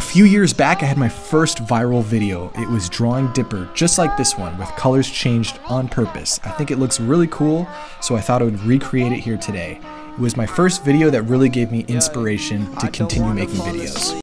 few years back, I had my first viral video. It was drawing Dipper, just like this one, with colors changed on purpose. I think it looks really cool, so I thought I would recreate it here today. It was my first video that really gave me inspiration to continue making videos.